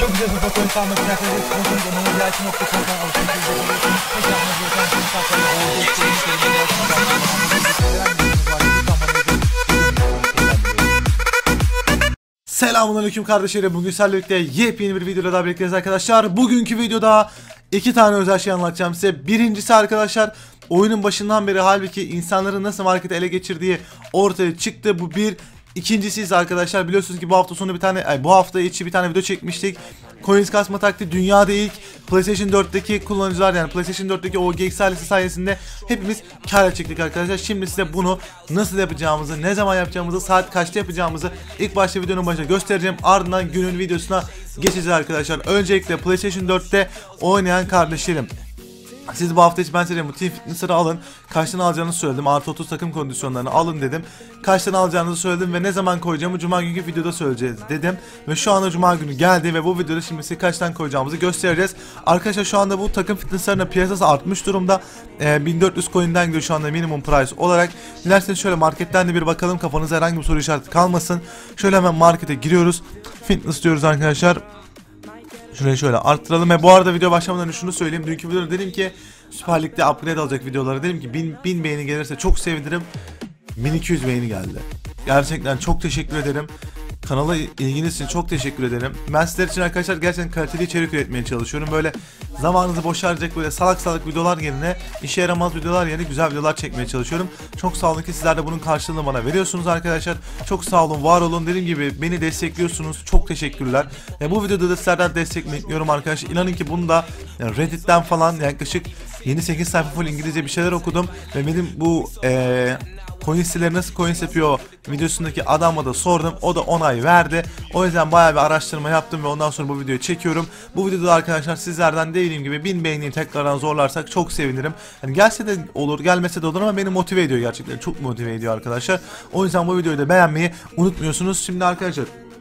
Bize bu fotoğrafı kalmak için arkadaşlar sponsorumuz onamacı.com'dan alışveriş edebilirsiniz. Tek yapmanız gereken tüm sayfaları olduğu Selamünaleyküm kardeşlerim. Bugün sizlerle birlikte yepyeni bir videoda daha birlikteyiz arkadaşlar. Bugünkü videoda iki tane özel şey anlatacağım size. Birincisi arkadaşlar, oyunun başından beri halbuki insanların nasıl marketi ele geçirdiği ortaya çıktı. Bu bir. İkincisi ise arkadaşlar, biliyorsunuz ki bu hafta sonu bu hafta içi bir tane video çekmiştik. Coins kasma taktiği dünyada ilk. PlayStation 4'teki kullanıcılar, yani PlayStation 4'teki o GX ailesi sayesinde hepimiz kâr çektik arkadaşlar. Şimdi size bunu nasıl yapacağımızı, ne zaman yapacağımızı, saat kaçta yapacağımızı ilk başta videonun başında göstereceğim. Ardından günün videosuna geçeceğiz arkadaşlar. Öncelikle PlayStation 4'te oynayan kardeşlerim, siz bu hafta içi ben size bu Team Fitness'ları alın. Kaçtan alacağınızı söyledim. Artı 30 takım kondisyonlarını alın dedim. Kaçtan alacağınızı söyledim ve ne zaman koyacağımı Cuma günkü videoda söyleyeceğiz dedim. Ve şu anda Cuma günü geldi ve bu videoda şimdi size kaçtan koyacağımızı göstereceğiz. Arkadaşlar şu anda bu takım fitness'larının piyasası artmış durumda. 1400 coin'den gidiyor şu anda minimum price olarak. Dilerseniz şöyle marketten de bir bakalım, kafanızda herhangi bir soru işareti kalmasın. Şöyle hemen markete giriyoruz. Fitness diyoruz arkadaşlar. Şurayı şöyle arttıralım ve bu arada video başlamadan şunu söyleyeyim. Dünkü videoda dedim ki Süper Lig'de upgrade alacak videoları, dedim ki 1000 beğeni gelirse çok sevinirim. 1200 beğeni geldi. Gerçekten çok teşekkür ederim. Kanala ilginiz için çok teşekkür ederim. Ben sizler için arkadaşlar gerçekten kaliteli içerik üretmeye çalışıyorum. Böyle zamanınızı boş harcayacak böyle salak videolar yerine, işe yaramaz videolar yerine güzel videolar çekmeye çalışıyorum. Çok sağ olun ki sizler de bunun karşılığını bana veriyorsunuz arkadaşlar. Çok sağ olun, var olun. Dediğim gibi beni destekliyorsunuz. Çok teşekkürler. Bu videoda da sizlerden destek bekliyorum arkadaşlar. İnanın ki bunu da Reddit'ten falan yaklaşık yeni 8 sayfa full İngilizce bir şeyler okudum ve benim bu coin siteleri nasıl coins yapıyor videosundaki adama da sordum. O da onay verdi. O yüzden bayağı bir araştırma yaptım ve ondan sonra bu videoyu çekiyorum. Bu videoda arkadaşlar sizlerden dediğim gibi 1000 beğeniyi tekrardan zorlarsak çok sevinirim. Yani gelse de olur, gelmese de olur ama beni motive ediyor gerçekten. Çok motive ediyor arkadaşlar. O yüzden bu videoyu da beğenmeyi unutmuyorsunuz. Şimdi arkadaşlar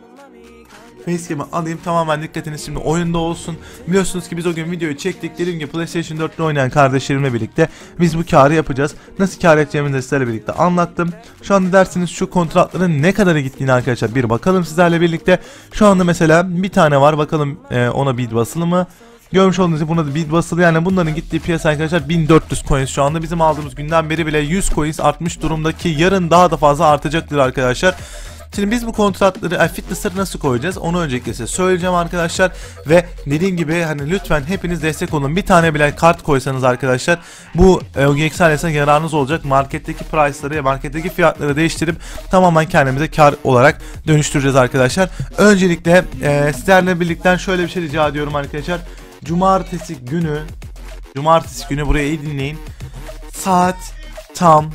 Facecam'ı alayım, tamamen dikkatiniz şimdi oyunda olsun. Biliyorsunuz ki biz o gün videoyu çektik. Dediğim gibi PlayStation 4'te oynayan kardeşlerimle birlikte biz bu karı yapacağız. Nasıl kar edeceğimizi de sizlerle birlikte anlattım. Şu anda dersiniz şu kontratların ne kadara gittiğini arkadaşlar bir bakalım sizlerle birlikte. Şu anda mesela bir tane var, bakalım ona bid basılı mı? Görmüş olduğunuz gibi buna da bid basılı, yani bunların gittiği piyasa arkadaşlar 1400 coins şu anda. Bizim aldığımız günden beri bile 100 coins artmış durumda ki yarın daha da fazla artacaktır arkadaşlar. Şimdi biz bu kontratları, fitness'ları nasıl koyacağız onu öncelikle size söyleyeceğim arkadaşlar. Ve dediğim gibi hani lütfen hepiniz destek olun. Bir tane bile kart koysanız arkadaşlar bu OGX ailesine yararınız olacak. Marketteki price'ları, marketteki fiyatları değiştirip tamamen kendimize kar olarak dönüştüreceğiz arkadaşlar. Öncelikle sizlerle birlikte şöyle bir şey rica ediyorum arkadaşlar. Cumartesi günü burayı iyi dinleyin. Saat tam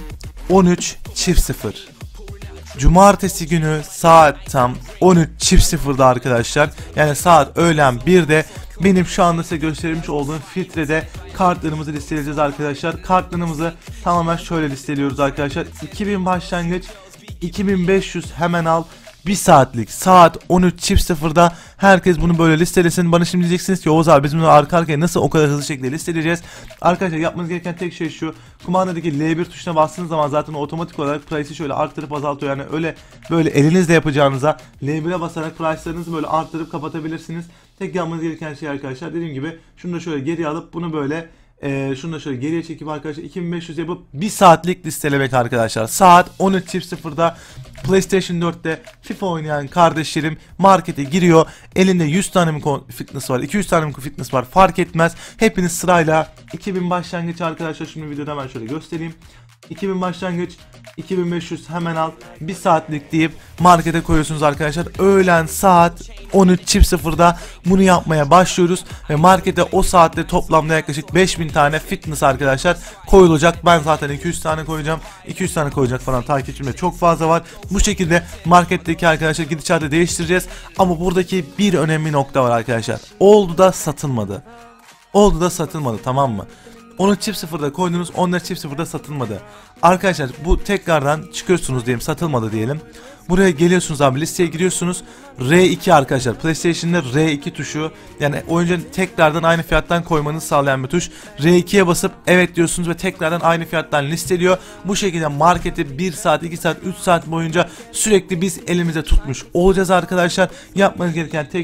13.00. Cumartesi günü saat tam 13.00'da arkadaşlar, yani saat öğlen 1'de benim şu anda size göstermiş olduğum filtrede kartlarımızı listeleyeceğiz arkadaşlar. Kartlarımızı tamamen şöyle listeliyoruz arkadaşlar. 2000 başlangıç, 2500 hemen al. 1 saatlik saat 13.00'da herkes bunu böyle listelesin. Bana şimdi diyeceksiniz ki Oğuz abi biz bunu arka arkaya nasıl o kadar hızlı şekilde listeleyeceğiz? Arkadaşlar yapmanız gereken tek şey şu: kumandadaki L1 tuşuna bastığınız zaman zaten otomatik olarak price'i şöyle arttırıp azaltıyor. Yani öyle böyle elinizle yapacağınıza L1'e basarak price'larınızı böyle arttırıp kapatabilirsiniz. Tek yapmanız gereken şey arkadaşlar, dediğim gibi şunu da şöyle geriye alıp bunu böyle şunu da şöyle geriye çekip arkadaşlar 2500 yapıp 1 saatlik listelemek arkadaşlar. Saat 13.00'da PlayStation 4'te FIFA oynayan kardeşlerim markete giriyor. Elinde 100 tane mi fitness var, 200 tane mi fitness var, fark etmez. Hepiniz sırayla 2000 başlangıç arkadaşlar, şimdi videoda hemen şöyle göstereyim. 2000 başlangıç, 2500 hemen al, 1 saatlik deyip markete koyuyorsunuz arkadaşlar. Öğlen saat 13.00'da bunu yapmaya başlıyoruz ve markete o saatte toplamda yaklaşık 5000 tane fitness arkadaşlar koyulacak. Ben zaten 200 tane koyacağım, 200 tane koyacak falan takipçimde çok fazla var. Bu şekilde marketteki arkadaşlar gidişatı değiştireceğiz. Ama buradaki bir önemli nokta var arkadaşlar: oldu da satılmadı. Oldu da satılmadı, tamam mı? 13.00'da koydunuz, 14.00'da satılmadı. Arkadaşlar bu tekrardan çıkıyorsunuz diyelim, satılmadı diyelim. Buraya geliyorsunuz abi, listeye giriyorsunuz. R2 arkadaşlar, PlayStation'da R2 tuşu, yani oyuncunun tekrardan aynı fiyattan koymanızı sağlayan bir tuş. R2'ye basıp evet diyorsunuz ve tekrardan aynı fiyattan listeliyor. Bu şekilde marketi 1 saat, 2 saat, 3 saat boyunca sürekli biz elimize tutmuş olacağız arkadaşlar. Yapmanız gereken tek şey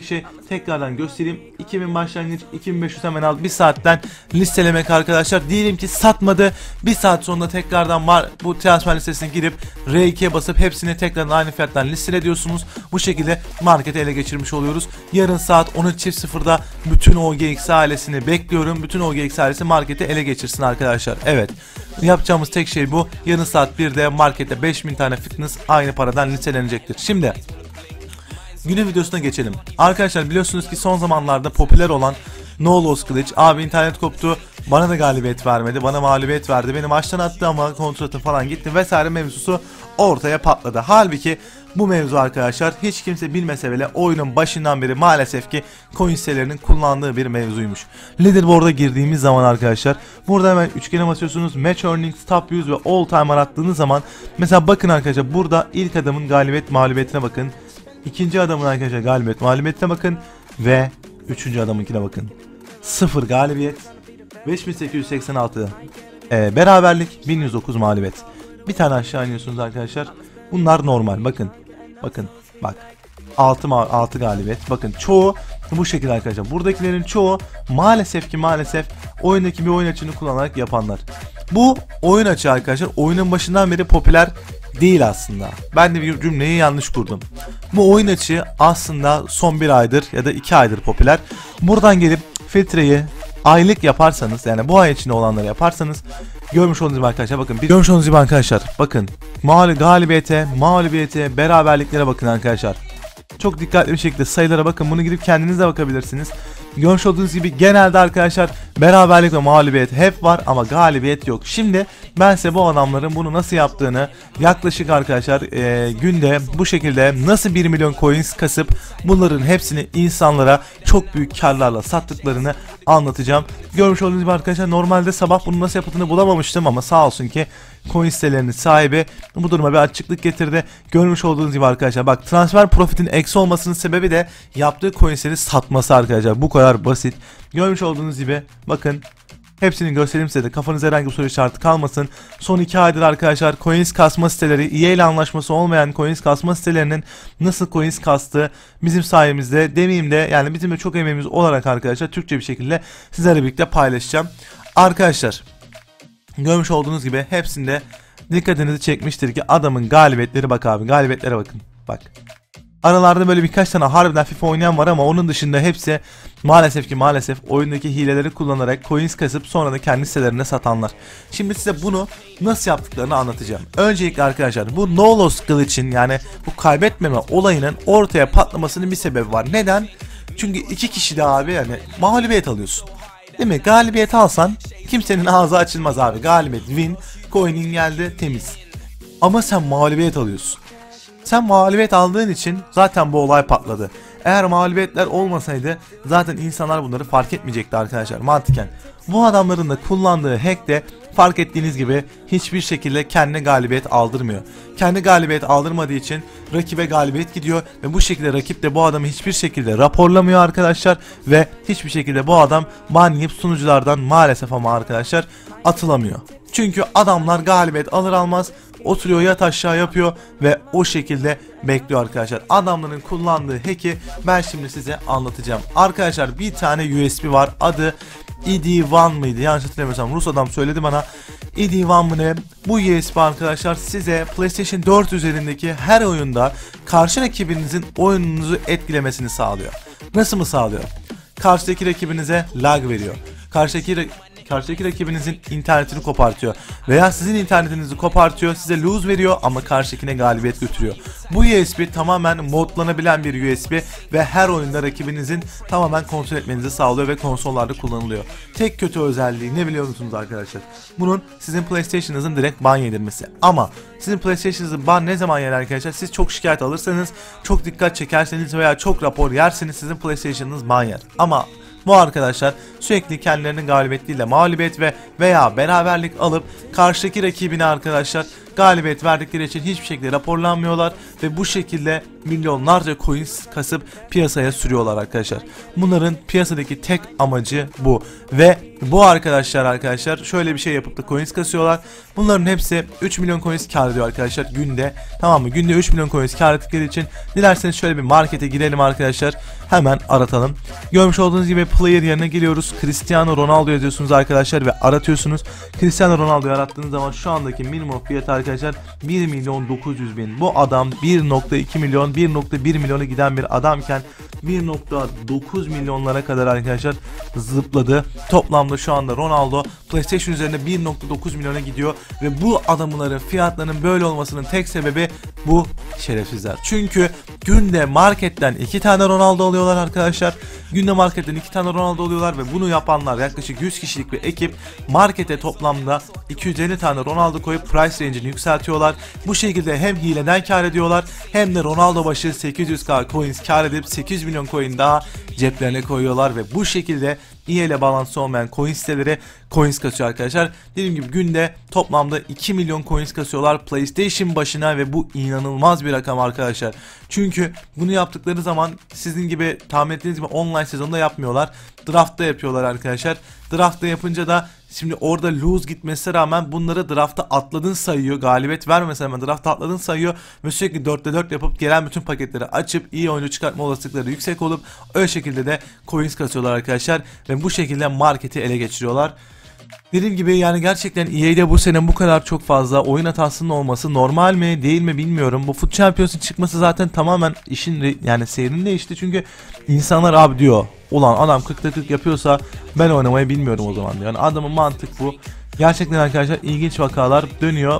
tekrardan göstereyim. 2000 başlangıç, 2500 hemen al. Bir saatten listelemek arkadaşlar. Diyelim ki satmadı. Bir saat sonra tekrardan var bu transfer listesine girip R2'ye basıp hepsini tekrardan aynı fiyattan listele ediyorsunuz. Bu şekilde marketi ele geçirmiş oluyoruz. Yarın saat 13.00'da bütün OGX ailesini bekliyorum. Bütün OGX ailesi marketi ele geçirsin arkadaşlar. Evet. Yapacağımız tek şey bu. Yarın saat 1'de markette 5000 tane fitness aynı paradan listelenecektir. Şimdi günün videosuna geçelim. Arkadaşlar biliyorsunuz ki son zamanlarda popüler olan No Loss Glitch. Abi internet koptu. Bana da galibiyet vermedi. Bana mağlubiyet verdi. Beni maçtan attı ama kontratım falan gitti vesaire mevzusu ortaya patladı. Halbuki bu mevzu arkadaşlar hiç kimse bilmese bile oyunun başından beri maalesef ki coin sitelerinin kullandığı bir mevzuymuş. Leaderboard'a girdiğimiz zaman arkadaşlar burada hemen üçgene basıyorsunuz. Match Earnings, Top Views ve All Time arattığınız zaman mesela bakın arkadaşlar burada ilk adamın galibiyet mağlubiyetine bakın. İkinci adamın arkadaşlar galibiyet mağlubiyetine bakın ve üçüncü adamınkine bakın. 0 galibiyet, 5886 beraberlik, 1109 mağlubiyet. Bir tane aşağı iniyorsunuz arkadaşlar. Bunlar normal. Bakın. Bak. 6 galibiyet. Bakın çoğu bu şekilde arkadaşlar. Buradakilerin çoğu maalesef oyundaki bir oyun açığını kullanarak yapanlar. Bu oyun açığı arkadaşlar oyunun başından beri popüler değil aslında. Ben de bir cümleyi yanlış kurdum. Bu oyun açığı aslında son 1 aydır ya da 2 aydır popüler. Buradan gelip filtreyi aylık yaparsanız, yani bu ay içinde olanları yaparsanız görmüş olduğunuz gibi arkadaşlar bakın. Görmüş olduğunuz gibi arkadaşlar bakın. Galibiyete, mağlubiyete, beraberliklere bakın arkadaşlar. Çok dikkatli bir şekilde sayılara bakın. Bunu gidip kendiniz de bakabilirsiniz. Görmüş olduğunuz gibi genelde arkadaşlar beraberlik ve mağlubiyet hep var ama galibiyet yok. Şimdi ben size bu adamların bunu nasıl yaptığını yaklaşık arkadaşlar günde bu şekilde nasıl 1 milyon coins kasıp bunların hepsini insanlara çok büyük karlarla sattıklarını anlatacağım. Görmüş olduğunuz gibi arkadaşlar normalde sabah bunu nasıl yapıldığını bulamamıştım ama sağ olsun ki coin sitelerinin sahibi bu duruma bir açıklık getirdi. Görmüş olduğunuz gibi arkadaşlar bak transfer profitin eksi olmasının sebebi de yaptığı coinsleri satması arkadaşlar. Bu kadar basit. Görmüş olduğunuz gibi bakın hepsini göstereyim size de kafanıza herhangi bir soru işareti kalmasın. Son 2 aydır arkadaşlar coins kasma siteleri EA ile anlaşması olmayan coins kasma sitelerinin nasıl coins kastığı bizim sayemizde demeyeyim de yani bizim de çok emeğimiz olarak arkadaşlar Türkçe bir şekilde sizlerle birlikte paylaşacağım. Arkadaşlar görmüş olduğunuz gibi hepsinde dikkatinizi çekmiştir ki adamın galibiyetleri bak abi galibiyetlere bakın bak. Aralarda böyle birkaç tane harbiden FIFA oynayan var ama onun dışında hepsi maalesef oyundaki hileleri kullanarak coins kasıp sonra da kendi sitelerine satanlar. Şimdi size bunu nasıl yaptıklarını anlatacağım. Öncelikle arkadaşlar bu No Loss Glitch'in yani bu kaybetmeme olayının ortaya patlamasının bir sebebi var. Neden? Çünkü 2 kişi de abi yani mağlubiyet alıyorsun. Değil mi? Galibiyet alsan kimsenin ağzı açılmaz abi. Galibiyet, win, coin'in geldi temiz. Ama sen mağlubiyet alıyorsun. Sen mağlubiyet aldığın için zaten bu olay patladı. Eğer mağlubiyetler olmasaydı zaten insanlar bunları fark etmeyecekti arkadaşlar mantıken. Bu adamların da kullandığı hack de fark ettiğiniz gibi hiçbir şekilde kendine galibiyet aldırmıyor. Kendi galibiyet aldırmadığı için rakibe galibiyet gidiyor ve bu şekilde rakip de bu adamı hiçbir şekilde raporlamıyor arkadaşlar ve hiçbir şekilde bu adam ban yiyip sunuculardan maalesef ama arkadaşlar atılamıyor. Çünkü adamlar galibiyet alır almaz oturuyor yat aşağı yapıyor ve o şekilde bekliyor arkadaşlar. Adamların kullandığı hack'i ben şimdi size anlatacağım. Arkadaşlar bir tane USB var adı ED1 mıydı yanlış hatırlamıyorsam Rus adam söyledi bana. ED1 mı ne? Bu USB arkadaşlar size PlayStation 4 üzerindeki her oyunda karşı rakibinizin oyununuzu etkilemesini sağlıyor. Nasıl mı sağlıyor? Karşıdaki rakibinize lag veriyor. Karşıdaki rakibinizin internetini kopartıyor. Veya sizin internetinizi kopartıyor, size lose veriyor ama karşıdakine galibiyet götürüyor. Bu USB tamamen modlanabilen bir USB ve her oyunda rakibinizin tamamen kontrol etmenizi sağlıyor ve konsollarda kullanılıyor. Tek kötü özelliği ne biliyor musunuz arkadaşlar? Bunun sizin PlayStation'ınızın direkt ban yedirmesi. Ama sizin PlayStation'ınızın ban ne zaman yer arkadaşlar? Siz çok şikayet alırsanız, çok dikkat çekerseniz veya çok rapor yerseniz sizin PlayStation'ınız ban yer. Ama bu arkadaşlar sürekli kendilerinin galibiyet değil de mağlubiyet veya beraberlik alıp karşıdaki rakibine arkadaşlar galibiyet verdikleri için hiçbir şekilde raporlanmıyorlar ve bu şekilde milyonlarca coins kasıp piyasaya sürüyorlar arkadaşlar. Bunların piyasadaki tek amacı bu ve bu arkadaşlar şöyle bir şey yapıp da coins kasıyorlar. Bunların hepsi 3 milyon coins kar ediyor arkadaşlar günde. Tamam mı? Günde 3 milyon coins kar ettikleri için dilerseniz şöyle bir markete girelim arkadaşlar. Hemen aratalım. Görmüş olduğunuz gibi player yerine geliyoruz. Cristiano Ronaldo yazıyorsunuz arkadaşlar ve aratıyorsunuz. Cristiano Ronaldo'yu arattığınız zaman şu andaki minimum fiyatı arkadaşlar 1 milyon 900 bin. Bu adam 1.2 milyon 1.1 milyona giden bir adamken 1.9 milyonlara kadar arkadaşlar zıpladı. Toplamda şu anda Ronaldo PlayStation üzerinde 1.9 milyona gidiyor ve bu adamların fiyatlarının böyle olmasının tek sebebi bu şerefsizler. Çünkü günde marketten 2 tane Ronaldo alıyorlar arkadaşlar. Günde marketten 2 tane Ronaldo alıyorlar ve bunu yapanlar yaklaşık 100 kişilik bir ekip markete toplamda 250 tane Ronaldo koyup price range'ini yükseltiyorlar. Bu şekilde hem hileden kar ediyorlar hem de Ronaldo başı 800k coins kar edip 800 milyon coin daha ceplerine koyuyorlar ve bu şekilde EA ile bağlantısı olmayan coin siteleri coins kasıyor arkadaşlar. Dediğim gibi günde toplamda 2 milyon coins kasıyorlar PlayStation başına ve bu inanılmaz bir rakam arkadaşlar. Çünkü bunu yaptıkları zaman sizin gibi tahmin ettiğiniz gibi online sezonda yapmıyorlar. Draft'ta yapıyorlar arkadaşlar. Draft'ta yapınca da şimdi orada lose gitmesine rağmen bunları draft'a atladın sayıyor. Galibiyet vermesine rağmen draft'a atladın sayıyor. Ve sürekli 4'te 4 yapıp gelen bütün paketleri açıp iyi oyuncu çıkartma olasılıkları yüksek olup öyle şekilde de coins kasıyorlar arkadaşlar. Ve bu şekilde marketi ele geçiriyorlar. Dediğim gibi yani gerçekten EA'de bu sene bu kadar çok fazla oyun hatasının olması normal mi değil mi bilmiyorum. Bu Foot Champions'ın çıkması zaten tamamen işin yani seyrini değişti. Çünkü insanlar abi diyor ulan adam 40'ta 40 yapıyorsa ben oynamayı bilmiyorum o zaman diyor. Yani adamın mantık bu. Gerçekten arkadaşlar ilginç vakalar dönüyor.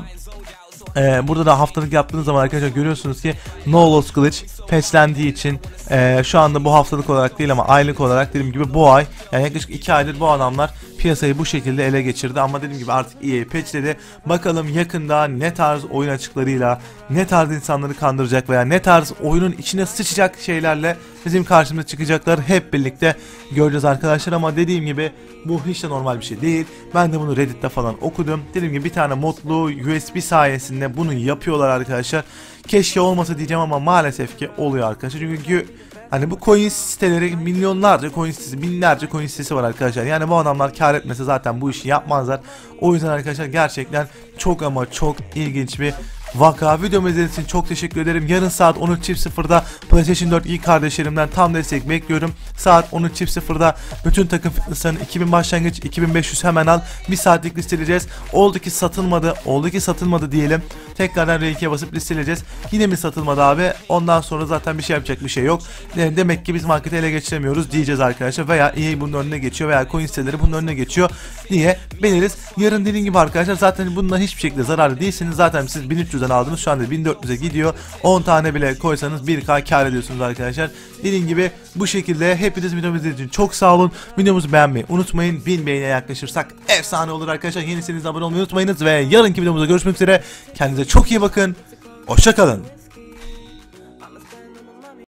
Burada da haftalık yaptığınız zaman arkadaşlar görüyorsunuz ki No Loss Glitch patchlendiği için şu anda bu haftalık olarak değil ama aylık olarak dediğim gibi bu ay yani yaklaşık 2 aydır bu adamlar piyasayı bu şekilde ele geçirdi ama dediğim gibi artık EA patchledi. Bakalım yakında ne tarz oyun açıklarıyla ne tarz insanları kandıracak veya ne tarz oyunun içine sıçacak şeylerle bizim karşımıza çıkacaklar hep birlikte göreceğiz arkadaşlar ama dediğim gibi bu hiç de normal bir şey değil. Ben de bunu Reddit'te falan okudum. Dediğim gibi bir tane modlu USB sayesinde bunu yapıyorlar arkadaşlar. Keşke olmasa diyeceğim ama maalesef ki oluyor arkadaşlar. Çünkü hani bu coin siteleri milyonlarca coin sitesi, binlerce coin sitesi var arkadaşlar. Yani bu adamlar kar etmese zaten bu işi yapmazlar. O yüzden arkadaşlar gerçekten çok ama çok ilginç bir vaka. Videomu izlediğiniz için çok teşekkür ederim. Yarın saat 13.00'da PlayStation 4 iyi kardeşlerimden tam destek bekliyorum. Saat 13.00'da bütün takım fitness'ların 2000 başlangıç 2500 hemen al. Bir saatlik listeleyeceğiz. Oldu ki satılmadı diyelim. Tekrardan R2'ye basıp listeleyeceğiz. Yine mi satılmadı abi? Ondan sonra zaten bir şey yapacak bir şey yok. Demek ki biz marketi ele geçiremiyoruz diyeceğiz arkadaşlar. Veya EA bunun önüne geçiyor veya coin siteleri bunun önüne geçiyor diye beliriz. Yarın dediğim gibi arkadaşlar zaten bundan hiçbir şekilde zararlı değilsiniz. Zaten siz 1300'den aldınız. Şu anda 1400'e gidiyor. 10 tane bile koysanız 1K kar ediyorsunuz arkadaşlar. Dediğim gibi bu şekilde hepiniz videomu izlediğiniz için çok sağ olun. Videomuzu beğenmeyi unutmayın. 1000 beğeniye yaklaşırsak efsane olur arkadaşlar. Yenisiniz abone olmayı unutmayınız ve yarınki videomuzda görüşmek üzere. Kendinize çok iyi bakın. Hoşça kalın.